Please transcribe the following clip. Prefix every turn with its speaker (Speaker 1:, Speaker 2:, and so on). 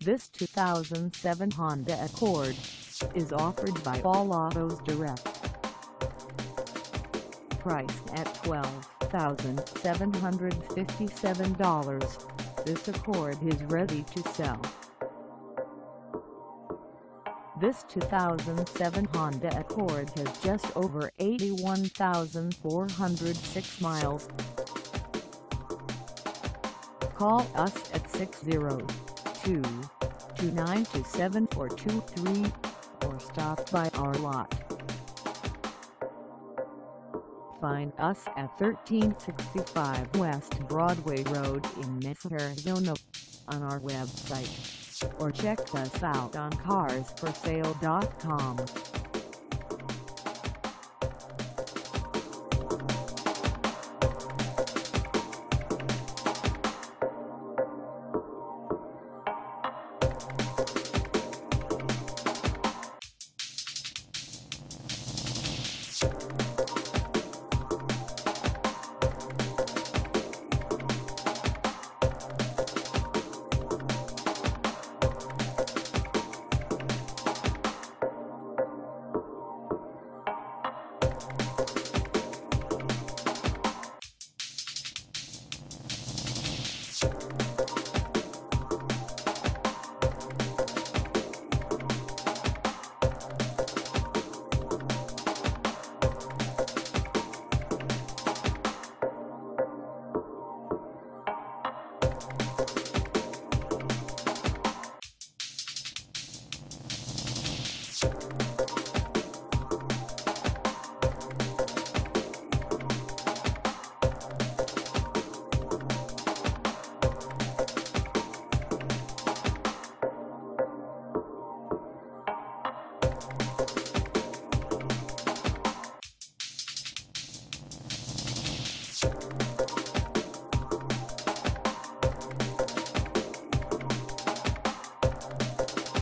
Speaker 1: This 2007 Honda Accord is offered by All Autos Direct. Priced at $12,757, this Accord is ready to sell. This 2007 Honda Accord has just over 81,406 miles. Call us at 602-292-7423 or stop by our lot. Find us at 1365 West Broadway Road in Mesa, Arizona on our website, or check us out on carsforsale.com.